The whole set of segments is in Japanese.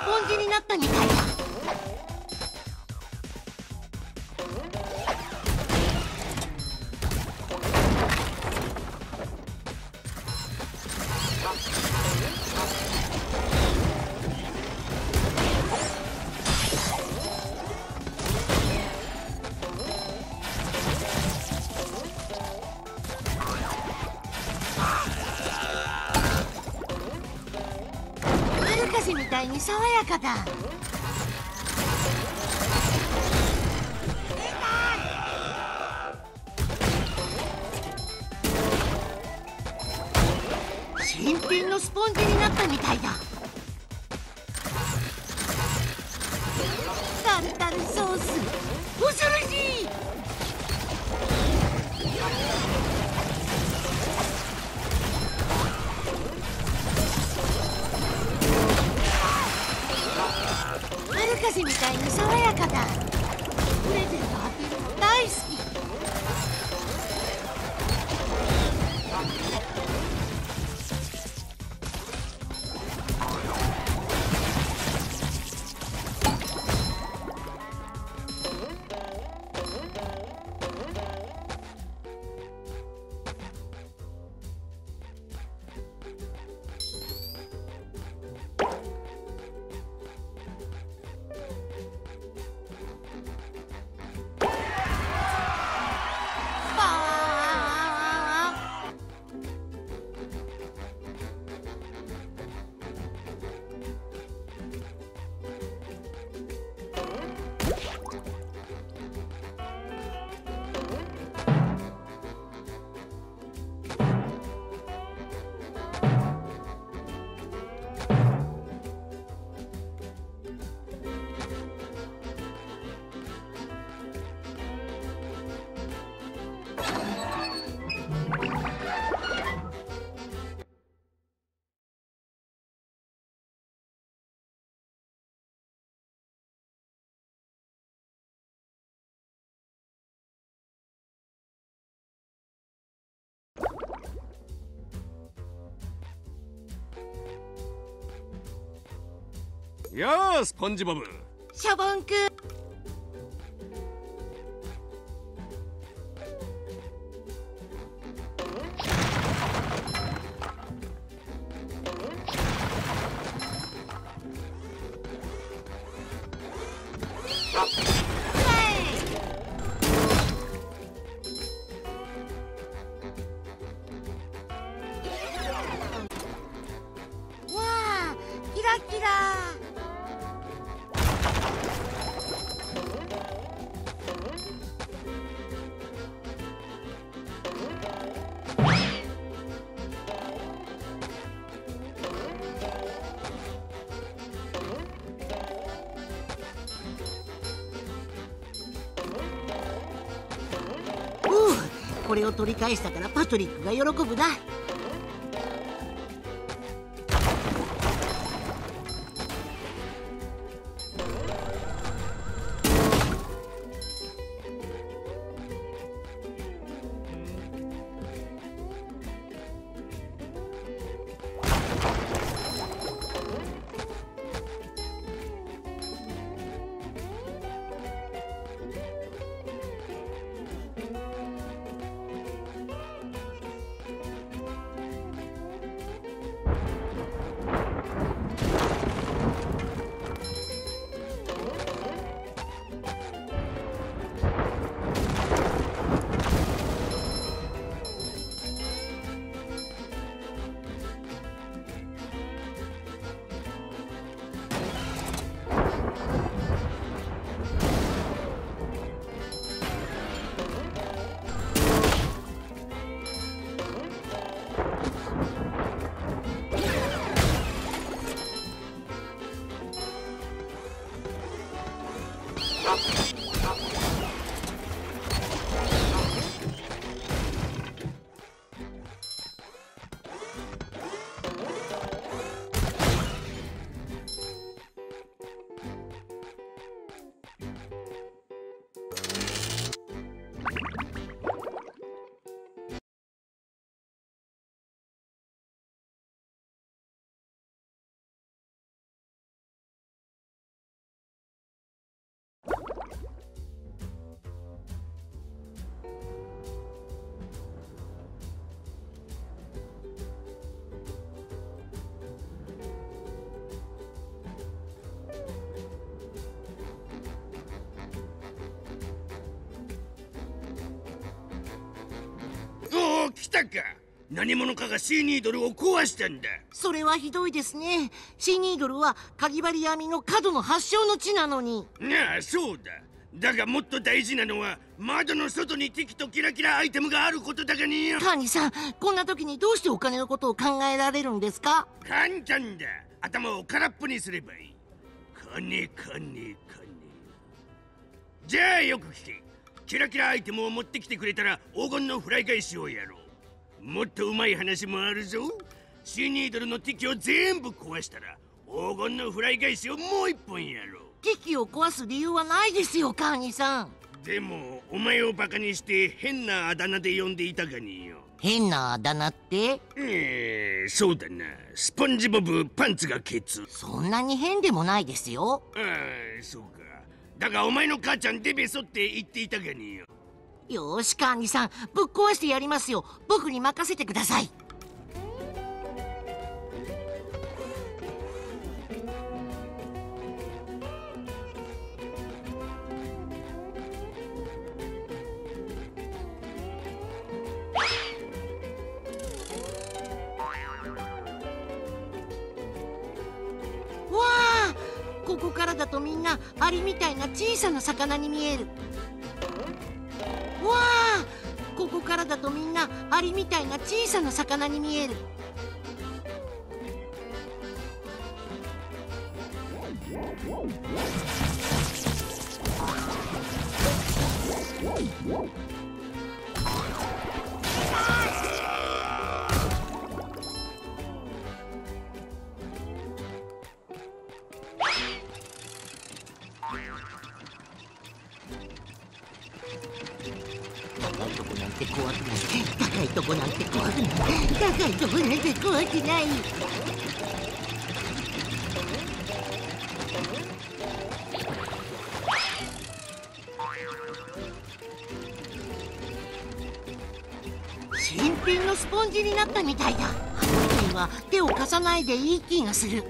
ポンジになったみたいだ。春風みたいに爽やかだ。新品のスポンジになったみたいだ。タルタルソース恐ろしい。春風みたいに爽やかだ。プレゼント当てるの大好き。 やあスポンジボブ。 シャボンくん。わあ、キラキラ。これを取り返したからパトリックが喜ぶな。 たか。何者かがシーニードルを壊したんだ。 それはひどいですね。シーニードルはかぎ針編みの角の発祥の地なのに。 ああ、そうだ。だがもっと大事なのは窓の外に敵とキラキラアイテムがあることだがねよ。 カーニーさん、こんな時にどうしてお金のことを考えられるんですか？ 簡単だ。頭を空っぽにすればいい。金。じゃあよく聞け。キラキラアイテムを持ってきてくれたら黄金のフライ返しをやろう。もっとうまい話もあるぞ。シーニードルの敵を全部壊したら黄金のフライ返しをもう一本やろう。 敵を壊す理由はないですよ、カーニーさん。 でもお前をバカにして変なあだ名で呼んでいたがねよ。 変なあだ名って？ そうだな。スポンジボブパンツがケツ。 そんなに変でもないですよ。 ああ、そうか。だがお前の母ちゃんデベソって言っていたがねよ。 よーし、カーニーさん、ぶっ壊してやりますよ。僕に任せてください。わあ、ここからだとみんなアリみたいな小さな魚に見える。わあ、ここからだとみんなアリみたいな小さな魚に見える。高いとこなんて怖くない。高いとこなんて怖くない。高いとこなんて怖くない。新品のスポンジになったみたいだ。あの時には手を貸さないでいい気がする。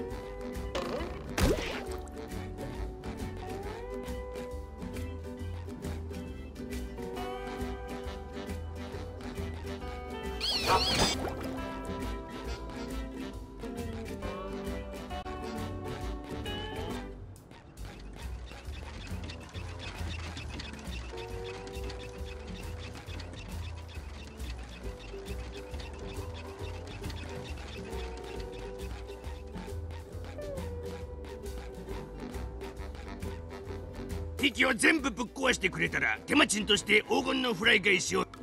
敵を全部ぶっ壊してくれたら手間賃として黄金のフライ返しを。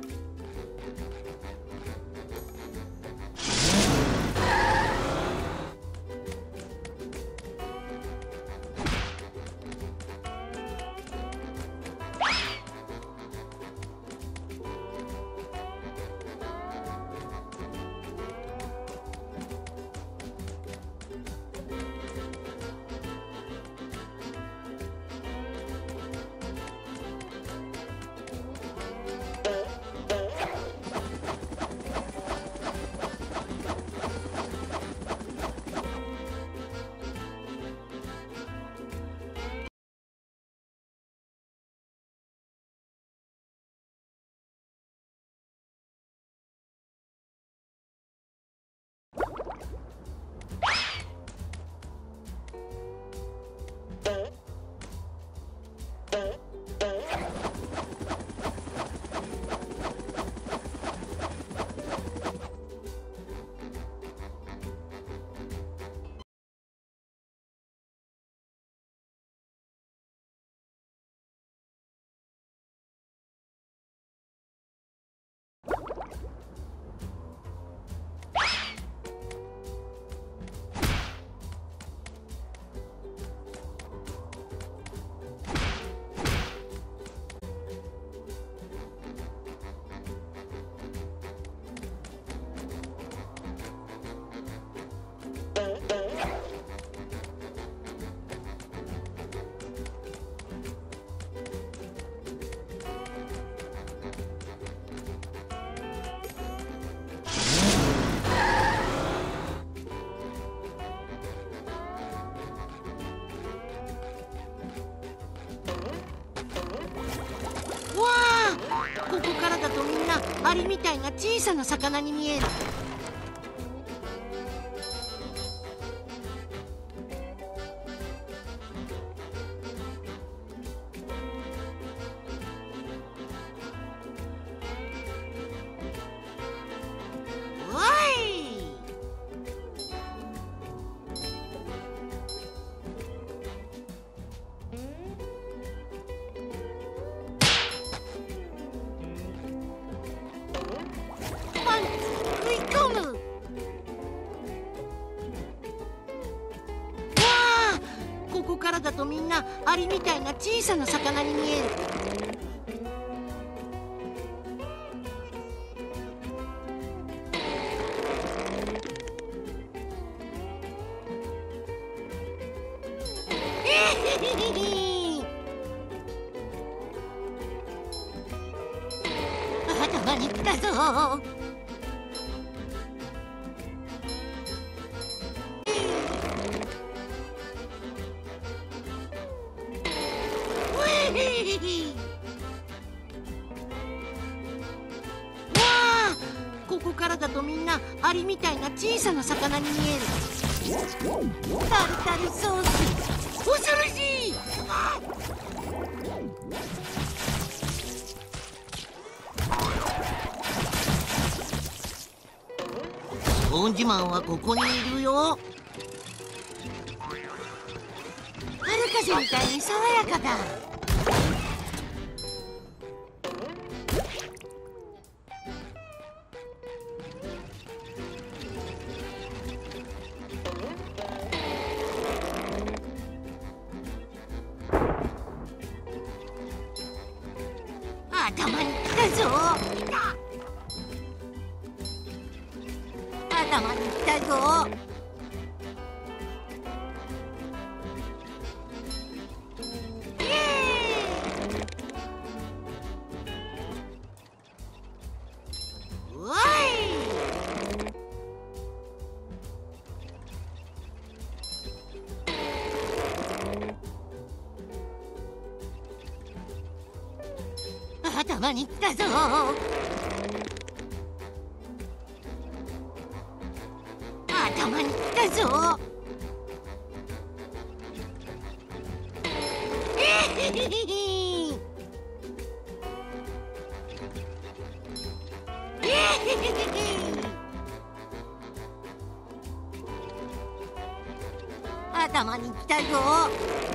ここからだとみんなアリみたいな小さな魚に見える。ここからだとみんなアリみたいな小さな魚に見える。頭に来たぞ。ここからだとみんなアリみたいな小さな魚に見える。タルタルソース、恐ろしい。スポンジマンはここにいるよ。春風みたいに爽やかだ。頭に来たぞ。頭に来たぞ。頭に来たぞ。頭に来たぞ。頭に来たぞ。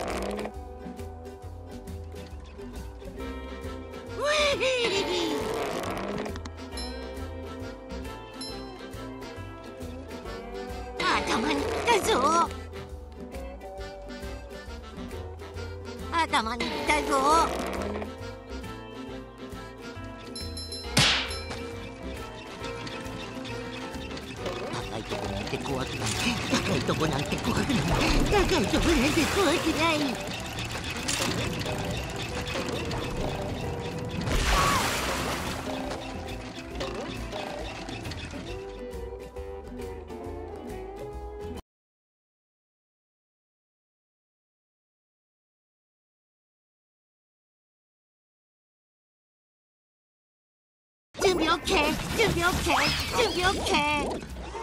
頭に来たぞ。頭に来たぞ。高いとこなんて怖くない。高いとこなんて怖くない。高いとこなんて怖くない。準備 OK、準備 OK、準備 OK。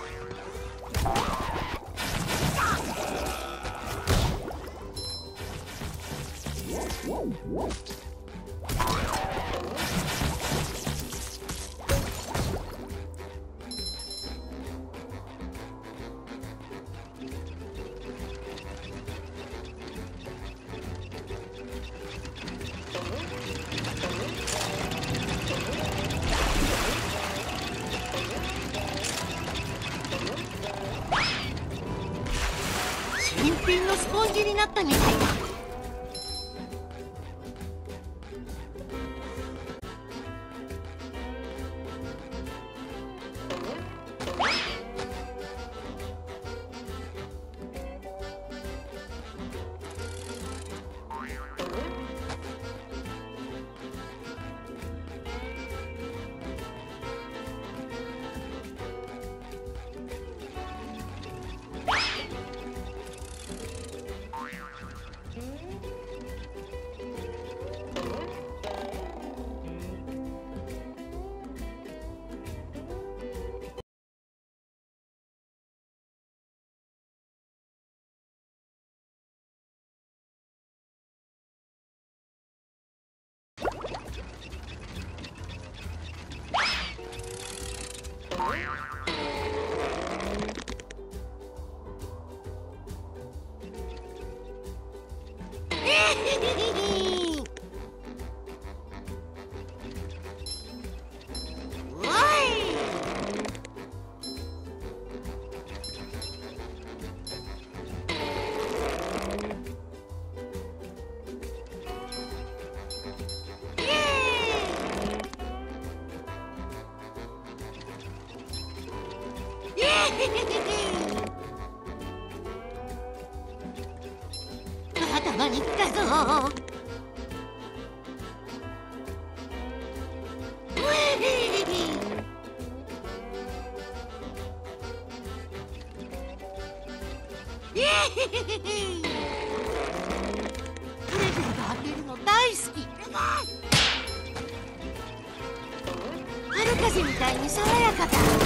新品のスポンジになったみたいだ。 頭に来たぞ。プレゼント当てるの大好き。春風みたいに爽やかだ。